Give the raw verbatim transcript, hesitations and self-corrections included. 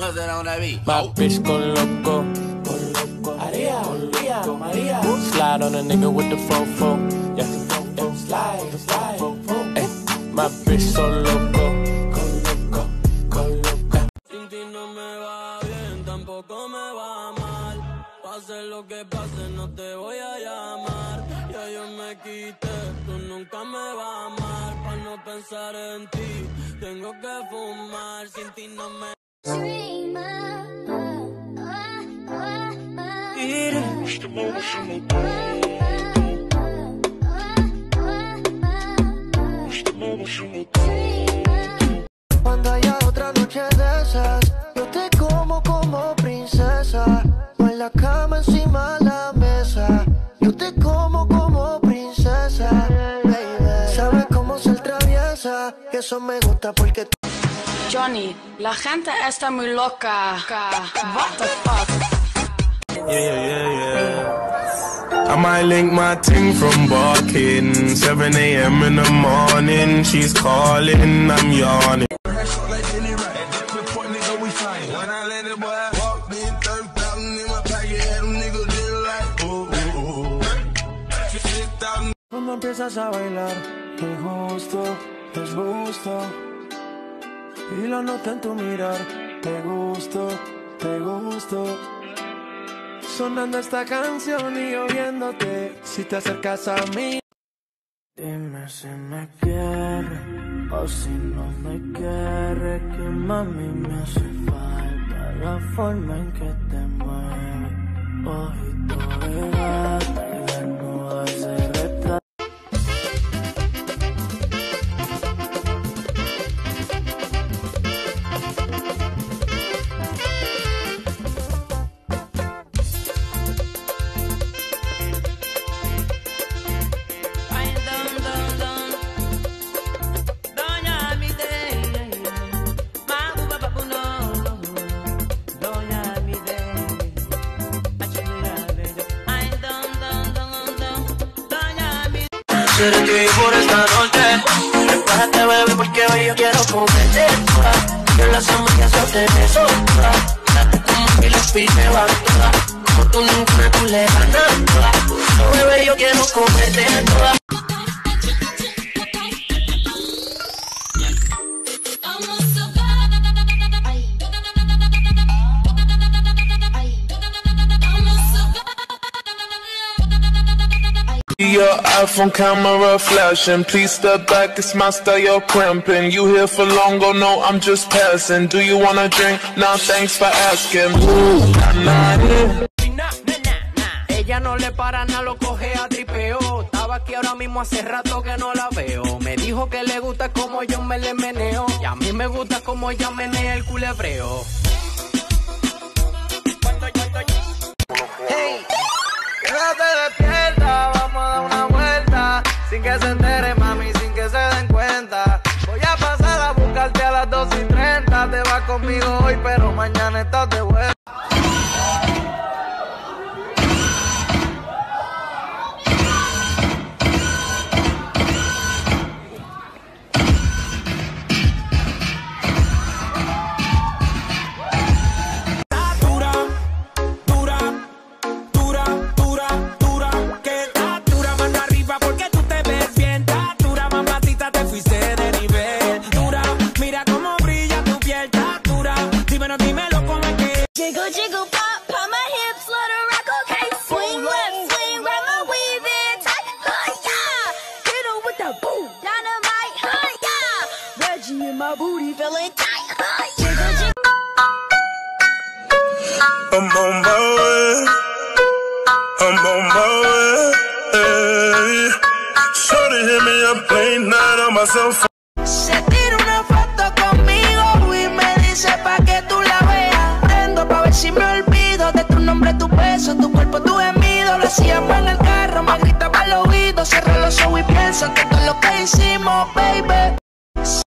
No será una beat. My bitch go loco. Maria, Maria, Maria. Slide on a nigga with the fofo. Yeah. Slide, slide. Ay, my bitch so loco. Go loco, go loco. Sin ti no me va bien, tampoco me va mal. Pase lo que pase, no te voy a llamar. Ya yo me quité, tú nunca me vas a amar. Pa' no pensar en ti, tengo que fumar. Sin ti no me... Cuando haya otra noche de esas, yo te como como princesa. O en la cama encima de la mesa, yo te como como princesa, baby. Sabes cómo ser traviesa, y eso me gusta porque Johnny, la gente está muy loca. What the fuck? Yeah, yeah, yeah, yeah. I might link my ting from barking. seven a m in the morning, she's calling, I'm yawning. Cuando empiezas a bailar, es justo, es justo. Y lo noto en tu mirar, te gusto, te gusto. Sonando esta canción y yo viéndote, si te acercas a mí. Dime si me quieres o si no me quieres, que mami me hace falta la forma en que te mueves. Ojito de gata y desnuda ese retrato. Por esta noche, prepárate, bebé, porque hoy yo quiero comerte toda. Que las amigas yo te beso toda. Date como que los pibes van toda. Como tú nunca tú le ganas toda. So, bebé, yo quiero comerte toda. Your iPhone camera flashing. Please step back, it's my style, you're cramping. You here for long, oh no, I'm just passing. Do you wanna drink? Nah, thanks for asking. Ooh, nah, nah, yeah. Ella no le para nada, lo coge a tripeo. Estaba aquí ahora mismo hace rato que no la veo. Me dijo que le gusta como yo me le meneo. Y a mí me gusta como ella menea el culebreo. hey, quédate despierta, vamos a dar una vuelta. Sin que se entere, mami, sin que se den cuenta. Voy a pasar a buscarte a las dos y treinta. Te vas conmigo hoy, pero mañana estás de vuelta. Jiggle, jiggle, pop, pop my hips, let her rock, okay. Swing left, swing right, my weave in tight, huh, yeah. Hit her with that boom, dynamite, huh, yeah. Reggie in my booty feeling tight, huh, jiggle, jiggle. I'm on my way. I'm on my way. Hey. Shorty hit me up late night on my cell phone. Se tira una foto conmigo y me dice pa' que tú la veas. Prendo pa' ver si me olvido de tu nombre, tu beso, tu cuerpo, tu gemido. Lo hacíamos en el carro, me gritaba al oído. Cierro los ojos y pienso en todo lo que hicimos, baby.